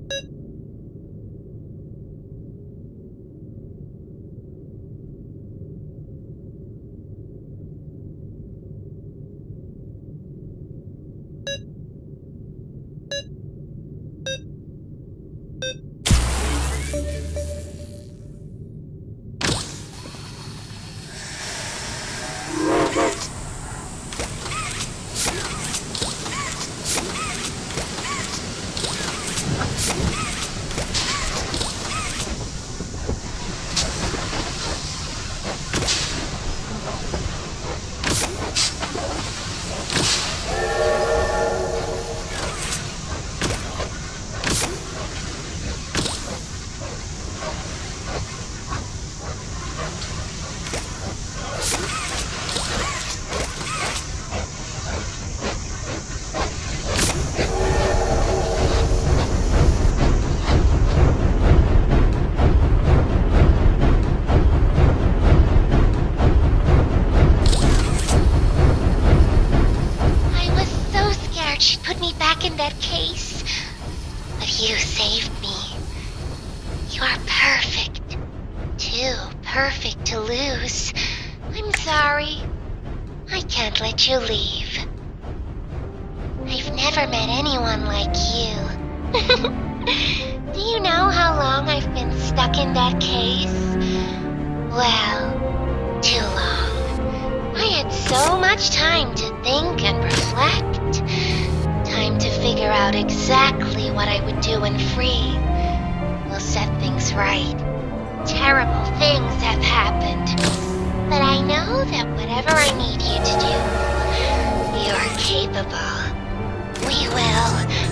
In that case. But you saved me. You are perfect. Too perfect to lose. I'm sorry. I can't let you leave. I've never met anyone like you. Do you know how long I've been stuck in that case? Well, too long. I had so much time to think and reflect. Time to figure out exactly what I would do when free. We'll set things right. Terrible things have happened. But I know that whatever I need you to do, you are capable. We will